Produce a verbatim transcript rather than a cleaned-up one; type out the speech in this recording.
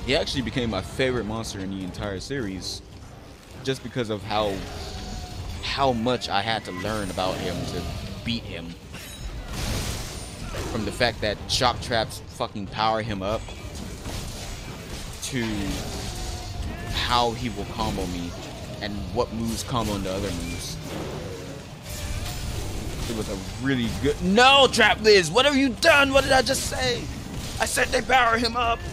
He actually became my favorite monster in the entire series, just because of how how much I had to learn about him to beat him. From the fact that shock traps fucking power him up, to how he will combo me and what moves combo into other moves. It was a really good. No, Trapwhiz, what have you done? What did I just say? I said they power him up.